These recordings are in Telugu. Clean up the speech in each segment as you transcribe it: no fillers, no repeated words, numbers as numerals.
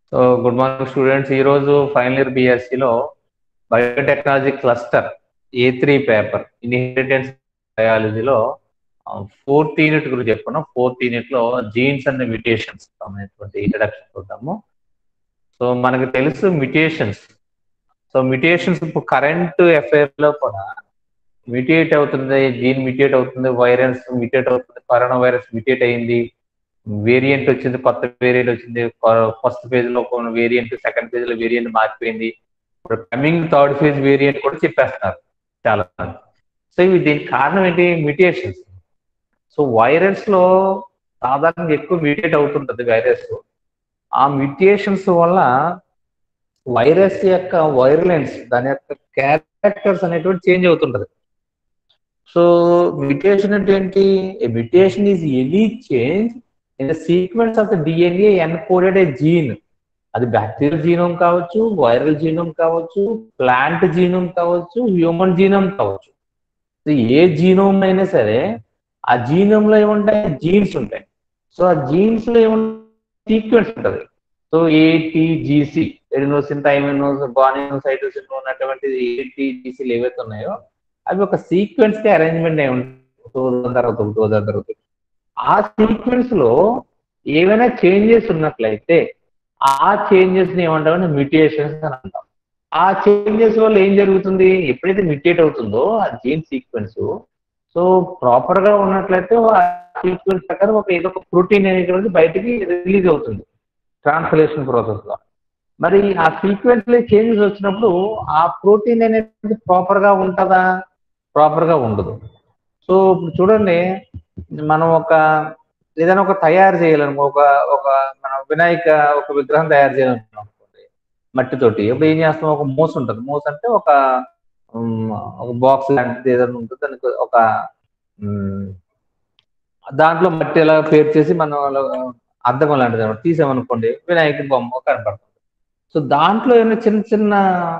So good morning students. ఈరోజు ఫైనల్ ఇయర్ బిఎస్సిలో biotechnology cluster A3 paper inheritance బయాలజీలో ఫోర్త్ యూనిట్ గురించి చెప్పుకున్నాం. ఫోర్త్ యూనిట్ లో జీన్స్ అండ్ మ్యుటేషన్స్ అనేటువంటి ఇంట్రడక్షన్ చూద్దాము. సో మనకు తెలుసు మ్యుటేషన్స్. సో మ్యుటేషన్స్ ఇప్పుడు కరెంట్ అఫైర్ లో కూడా మ్యూటేట్ అవుతుంది, జీన్ మ్యూటేట్ అవుతుంది, వైరస్ మ్యూటేట్ అవుతుంది, కరోనా వైరస్ మ్యూటేట్ అయింది, వేరియంట్ వచ్చింది, కొత్త వేరియంట్ వచ్చింది, ఫస్ట్ ఫేజ్ లో కొన్ని వేరియంట్, సెకండ్ ఫేజ్ లో వేరియంట్ మారిపోయింది, ఇప్పుడు కమింగ్ థర్డ్ ఫేజ్ వేరియంట్ కూడా చెప్పేస్తున్నారు చాలా మంది. సో ఇవి దీనికి కారణం ఏంటి? మ్యూటేషన్స్. సో వైరస్ లో సాధారణంగా ఎక్కువ మ్యూటేట్ అవుతుంటది వైరస్. ఆ మ్యూటేషన్స్ వల్ల వైరస్ యొక్క వైరలెన్స్, దాని యొక్క క్యారెక్టర్స్ అనేటువంటి చేంజ్ అవుతుంటది. సో మ్యుటేషన్ అంటే ఏంటి? Mutation is any change in the sequence of the DNA encoded a gene. అది బ్యాక్టీరియల్ జీనోమ్ కావచ్చు, వైరల్ జీనోమ్ కావచ్చు, ప్లాంట్ జీనోమ్ కావచ్చు, హ్యూమన్ జీనోమ్ కావచ్చు. సో ఏ జీనోమ్ అయినా సరే ఆ జీనోమ్ లో ఏముంటాయి? జీన్స్ ఉంటాయి. సో ఆ జీన్స్ లో ఏముంటాయి? సీక్వెన్స్ ఉంటుంది. So A T G C, adenosine, thymine, guanine cytosine ఉన్నటువంటి ఏటీజీసీలు ఏవైతే ఉన్నాయో అవి ఒక సీక్వెన్స్ కి అరేంజ్మెంట్ అయి ఉంటాయి. తర్వాత ఆ సీక్వెన్స్ లో ఏవైనా చేంజెస్ ఉన్నట్లయితే ఆ చేంజెస్ ని ఏమంటామంటే మ్యూటేషన్స్ అని అంటాం. ఆ చేంజెస్ వల్ల ఏం జరుగుతుంది? ఎప్పుడైతే మ్యూటేట్ అవుతుందో ఆ జీన్ సీక్వెన్స్, సో ప్రాపర్ గా ఉన్నట్లయితే ఆ సీక్వెన్స్ ప్రకారం ఏదో ఒక ప్రోటీన్ అనేటువంటి బయటికి రిలీజ్ అవుతుంది ట్రాన్స్లేషన్ ప్రాసెస్ లో. మరి ఆ సీక్వెన్స్ లో చేంజెస్ వచ్చినప్పుడు ఆ ప్రోటీన్ అనేది ప్రాపర్ గా ఉంటుందా? ప్రాపర్ గా ఉండదు. సో ఇప్పుడు చూడండి, మనం ఏదైనా ఒక తయారు చేయాలనుకో, ఒక ఒక మనం ఒక విగ్రహం తయారు చేయాలనుకున్నాం అనుకోండి మట్టితోటి. ఇప్పుడు ఏం చేస్తాం? ఒక మూస ఉంటుంది. మూస అంటే ఒక బాక్స్ లాంటిది ఏదైనా ఉంటుంది. దానికి దాంట్లో మట్టి ఎలా పేరు చేసి మనం అద్దం లాంటిది అనమాట తీసామనుకోండి, వినాయకుడి బొమ్మ కనపడుతుంది. సో దాంట్లో ఏమైనా చిన్న చిన్న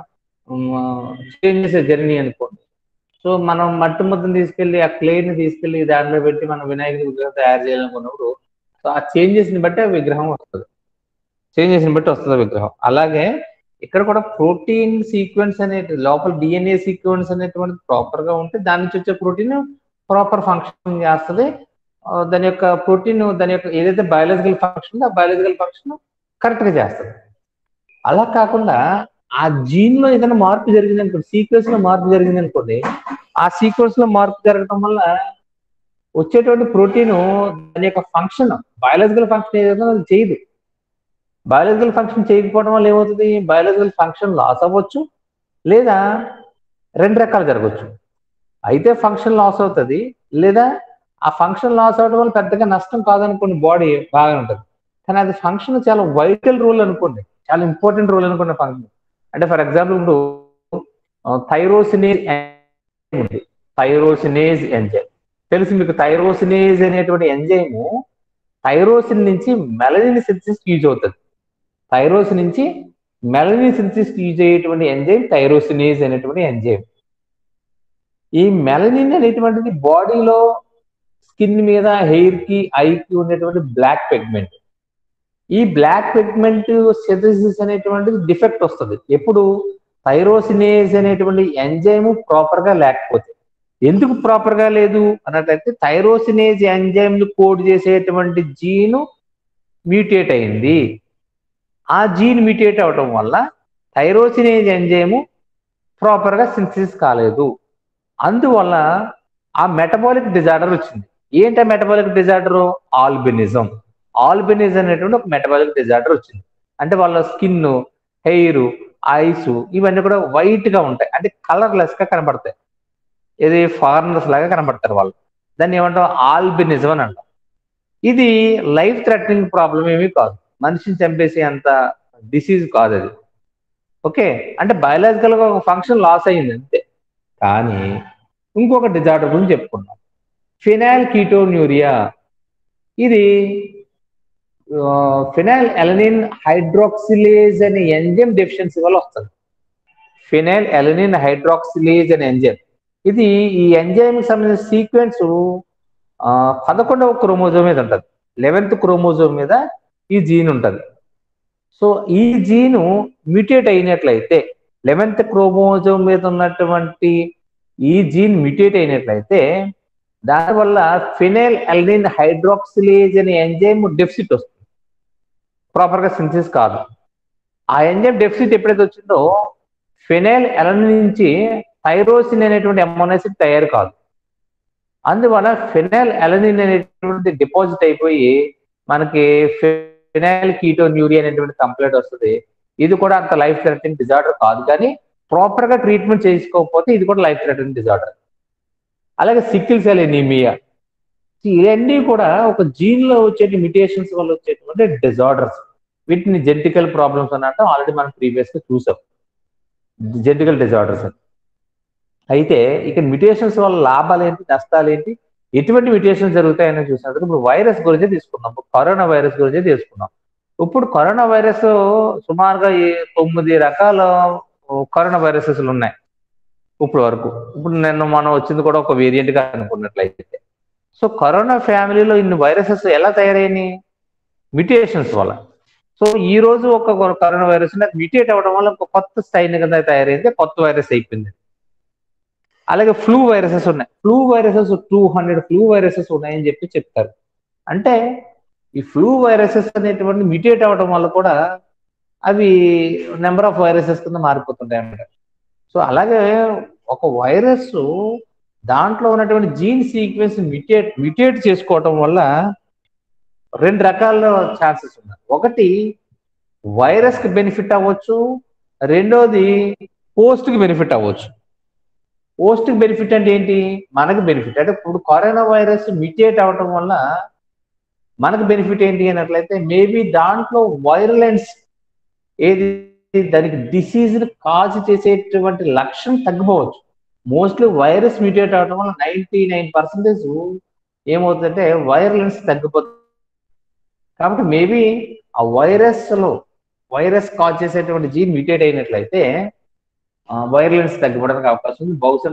చేంజెస్ జరిగినాయి అనుకోండి, సో మనం మట్టి ముద్దను తీసుకెళ్లి ఆ క్లేని తీసుకెళ్లి దాంట్లో పెట్టి మనం వినాయకుడి విగ్రహం తయారు చేయాలనుకున్నప్పుడు సో ఆ చేంజెస్ ని బట్టి ఆ విగ్రహం వస్తుంది. చేంజెస్ ని బట్టి వస్తుంది విగ్రహం. అలాగే ఇక్కడ కూడా ప్రోటీన్ సీక్వెన్స్ అనేది లోపల డిఎన్ఏ సీక్వెన్స్ అనేటువంటి ప్రాపర్ గా ఉంటే దాని నుంచి వచ్చే ప్రోటీన్ ప్రాపర్ ఫంక్షన్ చేస్తుంది. దాని యొక్క ప్రోటీన్, దాని యొక్క ఏదైతే బయాలజికల్ ఫంక్షన్ ఆ బయాలజికల్ ఫంక్షన్ కరెక్ట్ గా చేస్తుంది. అలా కాకుండా ఆ జీన్ లో ఏదైనా మార్పు జరిగింది అనుకోండి, సీక్వెన్స్ లో మార్పు జరిగింది అనుకోండి, ఆ సీక్వెన్స్ లో మార్పు జరగడం వల్ల వచ్చేటువంటి ప్రోటీన్ దాని యొక్క ఫంక్షన్, బయాలజికల్ ఫంక్షన్ ఏదైతే అది చేయదు. బయాలజికల్ ఫంక్షన్ చేయకపోవడం వల్ల ఏమవుతుంది? బయాలజికల్ ఫంక్షన్ లాస్ అవ్వచ్చు, లేదా రెండు రకాలు జరగవచ్చు. అయితే ఫంక్షన్ లాస్ అవుతుంది, లేదా ఆ ఫంక్షన్ లాస్ అవడం వల్ల పెద్దగా నష్టం కాదనుకోండి, బాడీ బాగా ఉంటుంది. కానీ అది ఫంక్షన్ చాలా వైటల్ రోల్ అనుకోండి, చాలా ఇంపార్టెంట్ రోల్ అనుకోండి ఫంక్షన్. అంటే ఫర్ ఎగ్జాంపుల్ ఇప్పుడు థైరోసినేజ్ ఉంది. థైరోసినేజ్ ఎంజైమ్ తెలుసు మీకు. థైరోసినేజ్ అనేటువంటి ఎంజైమ్ థైరోసిన్ నుంచి మెలనిన్ సింథసిస్ యూజ్ అవుతుంది. థైరోసిన్ నుంచి మెలనిన్ సింథసిస్ యూజ్ అయ్యేటువంటి ఎంజైమ్ థైరోసినేజ్ అనేటువంటి ఎంజైమ్. ఈ మెలనిన్ అనేటువంటిది బాడీలో స్కిన్ మీద, హెయిర్ కి, ఐకి ఉండేటువంటి బ్లాక్ పిగ్మెంట్. ఈ బ్లాక్ పిగ్మెంట్ సింథసిస్ అనేటువంటిది డిఫెక్ట్ వస్తుంది ఎప్పుడు? థైరోసినేజ్ అనేటువంటి ఎంజైమ్ ప్రాపర్ గా లేకపోతే. ఎందుకు ప్రాపర్ గా లేదు అన్నట్లయితే థైరోసినేజ్ ఎంజైమ్ ను కోడ్ చేసేటువంటి జీను మ్యూటేట్ అయింది. ఆ జీన్ మ్యూటేట్ అవడం వల్ల థైరోసినేజ్ ఎంజైమ్ ప్రాపర్ గా సింథసిస్ కాలేదు. అందువల్ల ఆ మెటబాలిక్ డిజార్డర్ వచ్చింది. ఏంటి మెటబాలిక్ డిజార్డర్? ఆల్బినిజం. ఆల్బినిజం అనేటువంటి ఒక మెటబాలిక్ డిజార్డర్ వచ్చింది. అంటే వాళ్ళ స్కిన్, హెయిర్, ఐస్ ఇవన్నీ కూడా వైట్ గా ఉంటాయి, అంటే కలర్లెస్ గా కనబడతాయి. ఇది ఫారినర్స్ లాగా కనబడతారు వాళ్ళు. దాన్ని ఏమంటాం? ఆల్బినిజం అని అంటాం. ఇది లైఫ్ థ్రెటనింగ్ ప్రాబ్లం ఏమీ కాదు, మనిషిని చంపేసే అంత డిసీజ్ కాదు అది. ఓకే, అంటే బయాలజికల్ గా ఒక ఫంక్షన్ లాస్ అయింది అంతే. కానీ ఇంకొక డిజార్డర్ గురించి చెప్పుకున్నాం, ఫినైల్ కీటోన్యూరియా. ఇది ఫినైల్ ఎలనిన్ హైడ్రాక్సిలేజ్ అనే ఎంజైమ్ డెఫిషియన్సీ వల్ల వస్తుంది. ఫినైల్ ఎలనిన్ హైడ్రాక్సిలేజ్ అనే ఎంజైమ్, ఇది ఈ ఎంజైమ్ సంబంధించిన సీక్వెన్స్ 11వ క్రోమోజోమ్ మీద ఉంటుంది. 11th క్రోమోజోమ్ మీద ఈ జీన్ ఉంటుంది. సో ఈ జీను మ్యూటేట్ అయినట్లయితే 11th క్రోమోజోమ్ మీద ఉన్నటువంటి ఈ జీన్ మ్యూటేట్ అయినట్లయితే దానివల్ల ఫినైల్ అలనిన్ హైడ్రాక్సిలేజ్ అనే ఎంజైమ్ డెఫిసిట్ వస్తుంది, ప్రాపర్గా సింథసిస్ కాదు. ఆ ఎంజైమ్ డెఫిసిట్ ఎప్పుడైతే వచ్చిందో ఫినైల్ అలనిన్ నుంచి థైరోసిన్ అనేటువంటి అమైనో యాసిడ్ తయారు కాదు. అందువల్ల ఫినైల్ అలనిన్ అనేటువంటి డిపాజిట్ అయిపోయి మనకి ఫినైల్ కీటోన్యూరియా అనేటువంటి కంప్లైంట్ వస్తుంది. ఇది కూడా అంత లైఫ్ థ్రెటనింగ్ డిజార్డర్ కాదు, కానీ ప్రాపర్ గా ట్రీట్మెంట్ చేసుకోకపోతే ఇది కూడా లైఫ్ థ్రెటనింగ్ డిజార్డర్. అలాగే సికిల్ సెల్ ఎనీమియా, ఇవన్నీ కూడా ఒక జీన్ లో వచ్చే మ్యుటేషన్స్ వల్ల వచ్చేటువంటి డిజార్డర్స్. వీటిని జెనెటికల్ ప్రాబ్లమ్స్ అన్నట్టు ఆల్రెడీ మనం ప్రీవియస్ గా చూసాం, జెనెటికల్ డిజార్డర్స్. అయితే ఇక మ్యుటేషన్స్ వల్ల లాభాలు ఏంటి, నష్టాలు ఏంటి, ఎటువంటి మ్యుటేషన్స్ జరుగుతాయని చూసినప్పుడు ఇప్పుడు వైరస్ గురించి తీసుకున్నాం, కరోనా వైరస్ గురించి తీసుకున్నాం. ఇప్పుడు కరోనా వైరస్ సుమారుగా 9 రకాల కరోనా వైరసెస్ ఉన్నాయి ఇప్పుడు వరకు. ఇప్పుడు నిన్న మనం వచ్చింది కూడా ఒక వేరియంట్ గా అనుకున్నట్లయితే. సో కరోనా ఫ్యామిలీలో ఇన్ని వైరసెస్ ఎలా తయారైనాయి? మ్యుటేషన్స్ వల్ల. సో ఈ రోజు ఒక కరోనా వైరస్ మ్యుటేట్ అవ్వడం వల్ల ఒక కొత్త స్థాయి కింద తయారైంది, కొత్త వైరస్ అయిపోయింది. అలాగే ఫ్లూ వైరసెస్ ఉన్నాయి, ఫ్లూ వైరసెస్ 200 ఫ్లూ వైరసెస్ ఉన్నాయని చెప్తారు. అంటే ఈ ఫ్లూ వైరసెస్ అనేటువంటి మ్యుటేట్ అవ్వడం వల్ల కూడా అవి నెంబర్ ఆఫ్ వైరసెస్ కింద మారిపోతుంటాయి అన్నమాట. సో అలాగే ఒక వైరస్ దాంట్లో ఉన్నటువంటి జీన్ సీక్వెన్స్ మ్యుటేట్ చేసుకోవటం వల్ల 2 రకాల ఛాన్సెస్ ఉన్నాయి. ఒకటి వైరస్ కి బెనిఫిట్ అవ్వచ్చు, రెండోది పోస్ట్ కి బెనిఫిట్ అవ్వచ్చు. పోస్ట్ కి బెనిఫిట్ అంటే ఏంటి? మనకు బెనిఫిట్. అంటే ఇప్పుడు కరోనా వైరస్ మ్యుటేట్ అవటం వల్ల మనకు బెనిఫిట్ ఏంటి అన్నట్లయితే మేబీ దాంట్లో వైరలెన్స్ ఏది దానికి డిసీజ్ ని కాజ్ చేసేటువంటి లక్షణం తగ్గిపోవచ్చు. మోస్ట్లీ వైరస్ మ్యూటేట్ అవడం వల్ల 99% ఏమవుతుందంటే వైరలెన్స్ తగ్గిపోతుంది. కాబట్టి మేబీ ఆ వైరస్ కాజ్ చేసేటువంటి జీన్ మ్యూటేట్ అయినట్లయితే వైరలెన్స్ తగ్గిపోవడానికి అవకాశం ఉంది. బహుశా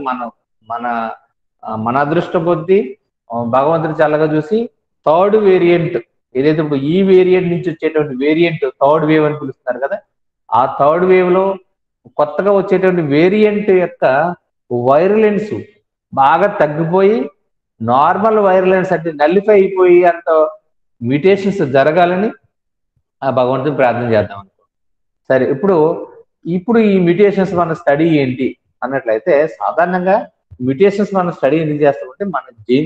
మన అదృష్ట కొద్దీ భగవంతుడు చల్లగా చూసి థర్డ్ వేరియంట్ ఏదైతే ఇప్పుడు ఈ వేరియంట్ నుంచి వచ్చేటువంటి వేరియంట్ థర్డ్ వేవ్ అని పిలుస్తున్నారు కదా, ఆ థర్డ్ వేవ్ లో కొత్తగా వచ్చేటువంటి వేరియంట్ యొక్క వైరలెన్స్ బాగా తగ్గిపోయి నార్మల్ వైరలెన్స్ అంటే నల్లిఫై అయిపోయి అంత మ్యూటేషన్స్ జరగాలని ఆ భగవంతుని ప్రార్థన చేద్దాం అనుకో. సరే, ఇప్పుడు ఈ మ్యూటేషన్స్ మన స్టడీ ఏంటి అన్నట్లయితే సాధారణంగా మ్యూటేషన్స్ మనం స్టడీ ఎందుకు చేస్తామంటే మన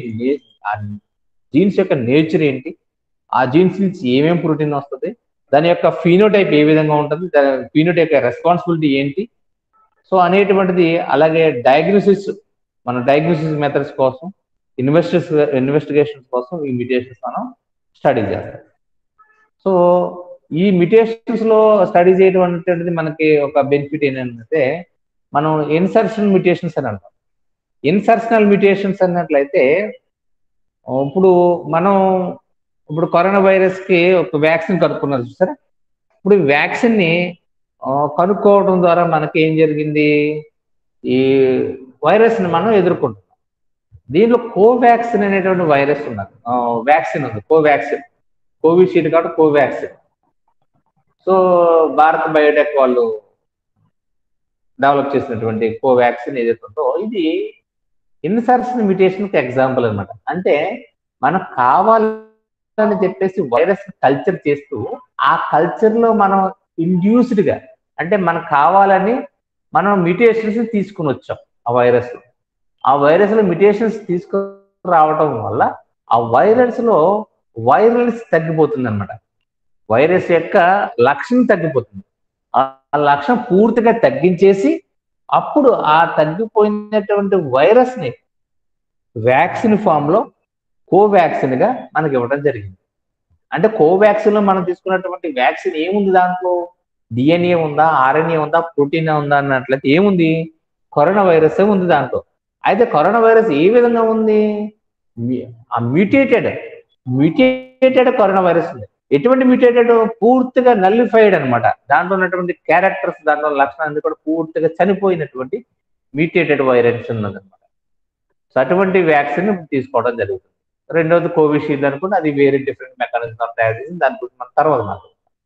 జీన్స్ యొక్క నేచర్ ఏంటి, ఆ జీన్స్ నుంచి ఏమేమి ప్రోటీన్ వస్తుంది, దాని యొక్క ఫీనోటైప్ ఏ విధంగా ఉంటుంది, దాని ఫీనోటైప్ యొక్క రెస్పాన్సిబిలిటీ ఏంటి, సో అనేటువంటిది. అలాగే మన డయాగ్నోసిస్ మెథడ్స్ కోసం ఇన్వెస్టిగేషన్స్ కోసం ఈ మ్యూటేషన్స్ మనం స్టడీ చేస్తాం. సో ఈ మ్యూటేషన్స్ లో స్టడీ చేయడం అనేటువంటిది మనకి ఒక బెనిఫిట్ ఏంటంటే మనం ఇన్సర్షన్ మ్యూటేషన్స్ అని అంటాం. ఇన్సర్షనల్ మ్యూటేషన్స్ అన్నట్లయితే ఇప్పుడు కరోనా వైరస్ కి ఒక వ్యాక్సిన్ కనుక్కున్నారు చూసారా. ఇప్పుడు ఈ వ్యాక్సిన్ ని కనుక్కోవడం ద్వారా మనకి ఏం జరిగింది, ఈ వైరస్ ని మనం ఎదుర్కొంటున్నాం. దీనిలో కోవాక్సిన్ అనేటువంటి వైరస్ ఉన్నది, వ్యాక్సిన్ ఉంది, కోవిషీల్డ్ కాబట్టి కోవాక్సిన్. సో భారత్ బయోటెక్ వాళ్ళు డెవలప్ చేసినటువంటి కోవాక్సిన్ ఏదైతే ఉందో ఇది ఇన్సర్షన్ మ్యూటేషన్ కి ఎగ్జాంపుల్ అనమాట. అంటే మనకు కావాలని చెప్పేసి వైరస్ కల్చర్ చేస్తూ ఆ కల్చర్ లో మనం ఇండ్యూస్డ్ గా అంటే మనకు కావాలని మనం మ్యూటేషన్స్ తీసుకుని వచ్చాం. ఆ వైరస్ లో మ్యూటేషన్స్ తీసుకుని రావడం వల్ల ఆ వైరల్స్ తగ్గిపోతుంది అనమాట. వైరస్ యొక్క లక్షణం తగ్గిపోతుంది. ఆ లక్షణం పూర్తిగా తగ్గించేసి అప్పుడు ఆ తగ్గిపోయినటువంటి వైరస్ ని వ్యాక్సిన్ ఫామ్ లో కోవాక్సిన్ గా మనకి ఇవ్వడం జరిగింది. అంటే కోవాక్సిన్ లో మనం తీసుకున్నటువంటి వ్యాక్సిన్ ఏముంది, దాంట్లో డిఎన్ఏ ఉందా, ఆర్ఎన్ఏ ఉందా, ప్రోటీన్ ఉందా అన్నట్లయితే ఏముంది, కరోనా వైరస్ ఉంది దాంట్లో. అయితే కరోనా వైరస్ ఏ విధంగా ఉంది, ఆ మ్యూటేటెడ్ కరోనా వైరస్ ఉంది. ఎటువంటి మ్యూటేటెడ్, పూర్తిగా నల్లిఫైడ్ అనమాట. దాంట్లో ఉన్నటువంటి క్యారెక్టర్స్, దాంట్లో లక్షణాలు కూడా పూర్తిగా చనిపోయినటువంటి మ్యూటేటెడ్ వైరస్ ఉన్నదన్నమాట. సో అటువంటి వ్యాక్సిన్ తీసుకోవడం జరుగుతుంది. రెండోది కోవిషీల్డ్ అనుకుంటే అది వేరే డిఫరెంట్ మెకానిజం తయారు చేసి దాని గురించి మన తర్వాత మాట్లాడుతాం.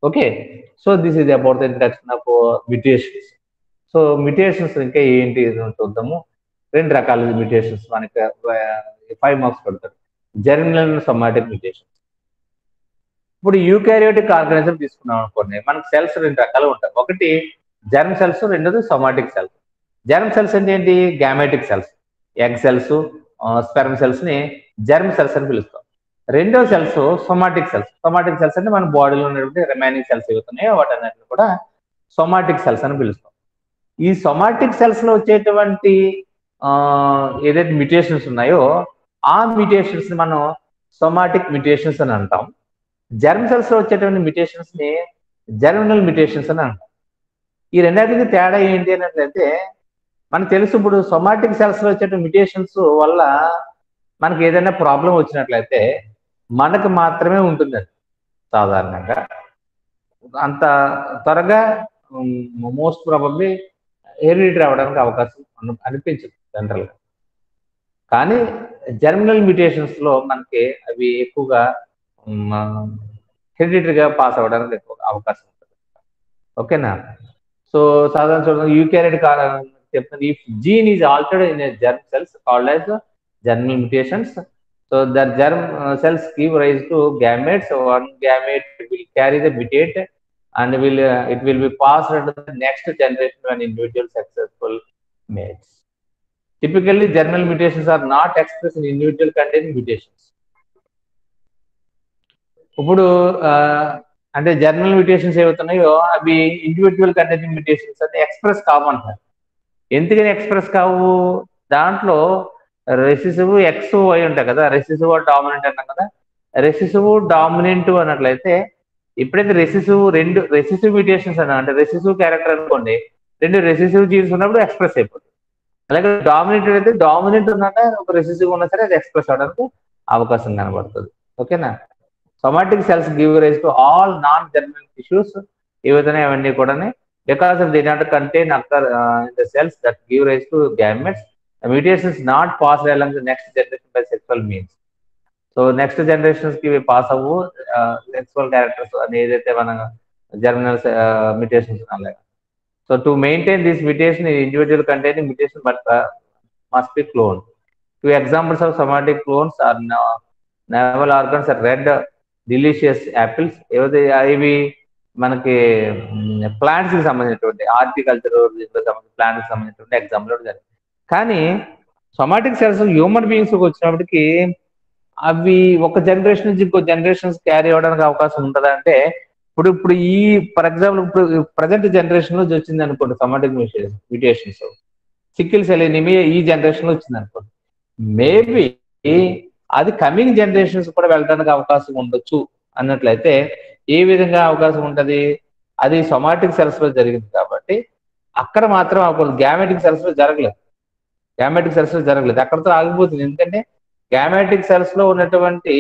Okay, so this is about the introduction of mutations. So mutations ఇంకా ఏంటి చూద్దాము. రెండు రకాల మ్యూటేషన్స్ మనకి 5 మార్క్స్ పడతారు. Germinal somatic mutation. ఇప్పుడు యూకారియోటిక్ ఆర్గానిజం తీసుకున్నాం అనుకోండి, మనకి సెల్స్ రెండు రకాలు ఉంటాయి. ఒకటి జెర్మ్ సెల్స్, రెండోది సొమాటిక్ సెల్స్. జెర్మ్ సెల్స్ అంటే ఏంటి? Gametic cells, egg cells, sperm cells ని జెర్మ్ సెల్స్ అని పిలుస్తాం. రెండో cells somatic cells. Somatic cells అంటే మన బాడీలో ఉన్నటువంటి రిమైనింగ్ సెల్స్ ఏవైతున్నాయో వాటన్నిటిని కూడా సొమాటిక్ సెల్స్ అని పిలుస్తాం. ఈ సొమాటిక్ సెల్స్ లో వచ్చేటువంటి ఏదైతే మ్యూటేషన్స్ ఉన్నాయో ఆ మ్యూటేషన్స్ ని మనం సొమాటిక్ మ్యూటేషన్స్ అని అంటాం. జెర్మ్ సెల్స్ లో వచ్చేటువంటి మ్యూటేషన్స్ ని జెర్మినల్ మ్యూటేషన్స్ అని అంటాం. ఈ రెండింటికి తేడా ఏంటి అన్నట్లయితే, మనకు తెలుసు ఇప్పుడు సొమాటిక్ సెల్స్ లో వచ్చేటువంటి మ్యూటేషన్స్ వల్ల మనకి ఏదైనా ప్రాబ్లం వచ్చినట్లయితే మనకు మాత్రమే ఉంటుంది. సాధారణంగా అంత త్వరగా మోస్ట్ ప్రాబబ్లీ హెరిడిటరీ అవ్వడానికి అవకాశం అనిపించదు జనరల్ గా. కానీ జెర్మినల్ మ్యూటేషన్స్ లో మనకి అవి ఎక్కువగా హెరిడిటరీగా పాస్ అవ్వడానికి ఎక్కువ అవకాశం ఉంటుంది. ఓకేనా? సో సాధారణ చూడండి, యూకారియోటిక్ చెప్తుంది, if gene is altered in germ cells called as germinal mutations. So the germ cells give rise to gametes. One gamete will carry the mutate and it will be passed to the next generation when individual successful mates. Typically, germinal mutations are not expressed in individual containing mutations. ఇప్పుడు అంటే జెర్మినల్ మ్యూటేషన్స్ ఏవవుతున్నాయో అవి ఇండివిజువల్ కంటెంటింగ్ మ్యూటేషన్స్ అంటే ఎక్స్ప్రెస్ కావంటారు. ఎందుకని ఎక్స్ప్రెస్ కావు? దాంట్లో రెసిసివ్ ఎక్స్ వై ఉంటాయి కదా, రెసిసివ్ డామినెంట్ అన్నాం కదా. రెసిసివ్ డామినెంట్ అన్నట్లయితే ఎప్పుడైతే రెండు రెసిసివ్ మ్యూటేషన్స్ అన్నా అంటే రెసిసివ్ క్యారెక్టర్ అనుకోండి, రెండు రెసిసివ్ జీన్స్ ఉన్నప్పుడు ఎక్స్ప్రెస్ అయిపోతుంది. అలాగే డామినెంట్ అయితే డామినెంట్ ఉన్నాక ఒక రెసిసివ్ ఉన్నా సరే అది ఎక్స్ప్రెస్ అవడానికి అవకాశం కనబడుతుంది. ఓకేనా? Somatic cells give rise to all non germinal tissues. ఏవైతే అవన్నీ కూడా because of they not contain occur in the cells that give rise to gametes. The mutation is not passed along the next generation by sexual means. So next generations ki pass avu sexual characters ani edaithe mana germinal mutations unnalaya. So to maintain this mutation in individual containing mutation but must be cloned. Two examples of somatic clones are navel organs are red delicious apples. ఇవి మనకి ప్లాంట్స్ కి సంబంధించినటువంటి హార్టికల్చర్ ప్లాంట్స్ కి సంబంధించినటువంటి ఎగ్జాంపుల్ జరిగింది. కానీ సొమాటిక్ సెల్స్ హ్యూమన్ బీయింగ్స్ వచ్చినప్పటికీ అవి ఒక జనరేషన్ నుంచి ఇంకో జనరేషన్స్ క్యారీ అవ్వడానికి అవకాశం ఉంటుందా అంటే, ఇప్పుడు ఈ ఫర్ ఎగ్జాంపుల్ ఇప్పుడు ప్రజెంట్ జనరేషన్ లో వచ్చింది అనుకోండి somatic mutations, sickle cell anaemia ఈ జనరేషన్ లో వచ్చింది అనుకోండి, మేబీ అది కమింగ్ జనరేషన్స్ కూడా వెళ్ళడానికి అవకాశం ఉండొచ్చు. అన్నట్లయితే ఏ విధంగా అవకాశం ఉంటది? అది సొమాటిక్ సెల్స్ లో జరిగింది కాబట్టి అక్కడ మాత్రం గ్యామెటిక్ సెల్స్ లో జరగలేదు. అక్కడతో ఆగిపోతుంది. ఎందుకంటే గ్యామెటిక్ సెల్స్ లో ఉన్నటువంటి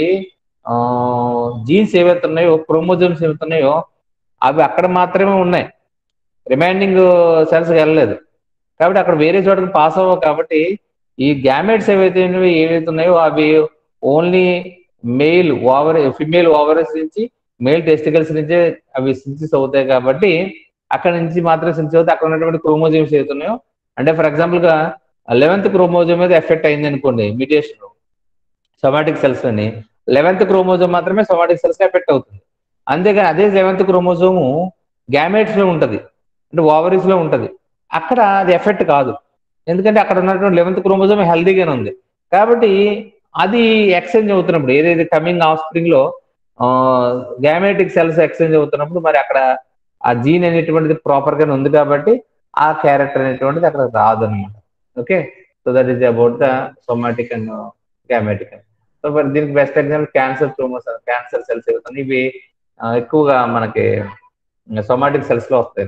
జీన్స్ ఏవైతే ఉన్నాయో, క్రోమోజోమ్స్ ఏవైతే ఉన్నాయో అవి అక్కడ మాత్రమే ఉన్నాయి, రిమైనింగ్ సెల్స్ వెళ్ళలేదు. కాబట్టి అక్కడ వేరే చోటకి పాస్ అవ్వవు. కాబట్టి ఈ గ్యామెట్స్ ఏవైతే ఉన్నాయో అవి ఓన్లీ ఫిమేల్ ఓవరీస్ నుంచి మేల్ టెస్టికల్స్ నుంచే అవి సింథసిస్ అవుతాయి. కాబట్టి అక్కడ నుంచి మాత్రం సింథసిస్ అవుతాయి. అక్కడ ఉన్నటువంటి క్రోమోజోమ్స్ ఏవైతున్నాయో, అంటే ఫర్ ఎగ్జాంపుల్ గా 11th క్రోమోజోమ్ మీద ఎఫెక్ట్ అయింది అనుకోండి మ్యూటేషన్ సొమాటిక్ సెల్స్ అని, 11th క్రోమోజోమ్ మాత్రమే సొమాటిక్ సెల్స్ ఎఫెక్ట్ అవుతుంది. అంతేగాని అదే 11th క్రోమోజోము గ్యామెట్స్ లో ఉంటది, అంటే ఓవరీస్ లో ఉంటది, అక్కడ అది ఎఫెక్ట్ కాదు. ఎందుకంటే అక్కడ ఉన్నటువంటి 11th క్రోమోజోమ్ హెల్దీగానే ఉంది. కాబట్టి అది ఎక్స్చేంజ్ అవుతున్నప్పుడు ఏదైతే కమింగ్ ఆఫ్ స్ప్రింగ్ లో గ్యామెటిక్ సెల్స్ ఎక్స్చేంజ్ అవుతున్నప్పుడు మరి అక్కడ ఆ జీన్ అనేటువంటిది ప్రాపర్ గానే ఉంది కాబట్టి ఆ క్యారెక్టర్ అనేటువంటిది అక్కడ రాదు అనమాట. Okay, so that is about the somatic and gametic. So మరి దీనికి బెస్ట్ ఎగ్జాంపుల్ క్యాన్సర్ సెల్స్ అవుతుంది. ఇవి ఎక్కువగా మనకి సొమాటిక్ సెల్స్ లో వస్తాయి.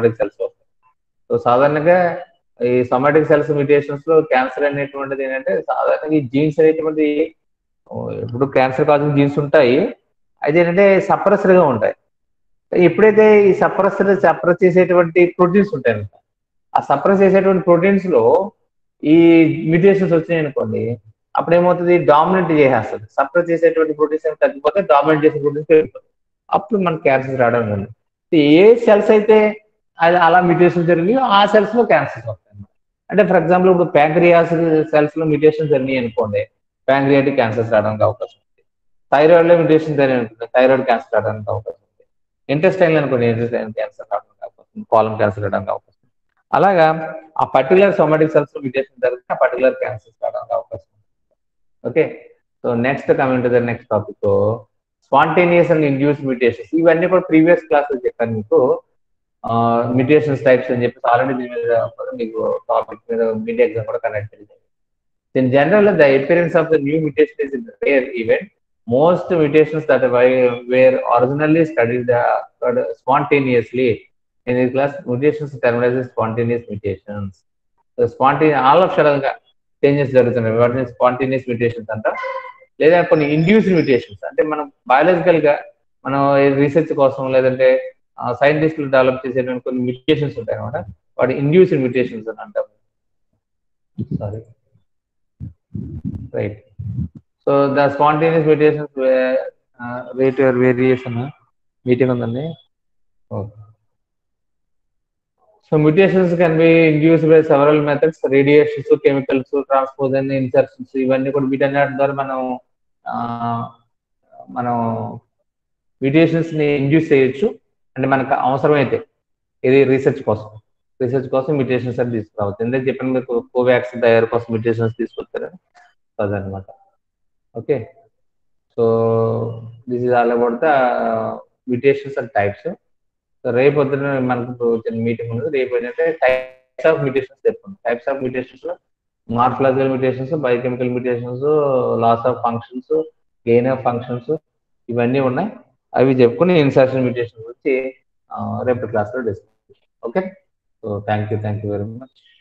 సో సాధారణంగా ఈ సొమాటిక్ సెల్స్ మ్యూటేషన్స్ లో క్యాన్సర్ అనేటువంటిది ఏంటంటే సాధారణంగా ఈ జీన్స్ అనేటువంటి ఇప్పుడు క్యాన్సర్ కాజింగ్ జీన్స్ ఉంటాయి, అదేంటంటే సప్రెసర్ గా ఉంటాయి. ఎప్పుడైతే ఈ సప్రెస్ చేసేటువంటి ప్రోటీన్స్ ఉంటాయి, ఆ సప్రెస్ చేసేటువంటి ప్రోటీన్స్ లో ఈ మ్యూటేషన్స్ వచ్చినాయి అనుకోండి, అప్పుడు ఏమవుతుంది? డామినెంట్ చేసేస్తుంది. సప్రెస్ చేసేటువంటి ప్రోటీన్స్ తగ్గిపోతే డామినెంట్ చేసే ప్రోటీన్స్ పెరుగుతుంది. అప్పుడు మనకు క్యాన్సర్ రావడం ఉంది. ఏ సెల్స్ అయితే అది అలా మ్యూటేషన్ జరిగినాయో ఆ సెల్స్ లో క్యాన్సర్స్ వస్తాయి అన్నమాట. అంటే ఫర్ ఎగ్జాంపుల్ ఇప్పుడు ప్యాంక్రియాస్ సెల్స్ లో మ్యూటేషన్ జరిగినాయి అనుకోండి, ప్యాంక్రియాటిక్ క్యాన్సర్స్ రావడానికి అవకాశం ఉంది. థైరాయిడ్ లో మ్యూటేషన్ జరిగినాయి అనుకోండి, థైరాయిడ్ క్యాన్సర్ రావడానికి అవకాశం ఉంది. ఇంటెస్టైన్ అనుకోండి, ఇంటెస్టైన్ క్యాన్సర్ రావడానికి అవకాశం ఉంది, కాలన్ క్యాన్సర్ రావడానికి అవకాశం ఉంది. అలాగా ఆ పర్టికులర్ సోమాటిక్ సెల్స్ లో మ్యూటేషన్ జరిగితే ఆ పర్టికులర్ క్యాన్సర్స్ రావడానికి అవకాశం ఉంది. Okay, so next coming to the next topic, spontaneous and induced mutations. ఇవన్నీ కూడా ప్రీవియస్ క్లాసెస్ చెప్పాను మీకు, మ్యూటేషన్స్ టైప్స్ అని చెప్పేసి ఆల్రెడీ దీని మీద కూడా మీకు టాపిక్ మీద మీడియా ఎగ్జామ్ కూడా కండక్ట్ చేయాలి. In general, the appearance of the new mutation is a rare event. Most mutations that were originally studied occurred spontaneously. In this class, mutations termed as spontaneous mutations. So, spontaneous, all of sudden changes జరుగుతున్నాయి, వాటిని స్పాంటేనియస్ మ్యూటేషన్స్ అంట. లేదా కొన్ని ఇండ్యూస్డ్ మ్యూటేషన్స్, అంటే మనం బయాలజికల్ గా మనం రీసెర్చ్ కోసం లేదంటే సైంటిస్టులు డెవలప్ చేసేటువంటి కొన్ని మ్యూటేషన్స్ ఉంటాయి అనమాట, వాటి ఇండ్యూస్డ్ మ్యూటేషన్స్ అని అంటాం. Sorry, right. So the spontaneous mutations rate variation meeting ఉందండి. Okay, so mutations can be induced by several methods, radiations, chemicals, transposon, insertions, ఇవన్నీ కూడా వీటన్నిటి ద్వారా మనం మ్యూటేషన్స్ ని ఇండ్యూస్ చేయొచ్చు. అంటే మనకు అవసరమైతే ఇది రీసెర్చ్ కోసం మ్యూటేషన్స్ అని తీసుకురావచ్చు. ఎందుకంటే చెప్పిన మీకు కోవాక్సిన్ తయారు కోసం మ్యూటేషన్స్ తీసుకొచ్చారు అదనమాట. Okay, so this is all about the mutations and types. రేపు పొద్దున మనకు చిన్న మీటింగ్ ఉంది. రేపు ఏంటంటే టైప్స్ ఆఫ్ మ్యూటేషన్స్ చెప్పుకుంటాం. టైప్స్ ఆఫ్ మ్యూటేషన్స్ లో morphological mutations, biochemical mutations, loss of functions, gain of functions, ఇవన్నీ ఉన్నాయి. అవి చెప్పుకుని ఇన్సర్షన్ మ్యూటేషన్ గురించి రేపు క్లాస్లో discuss. Okay, so thank you very much.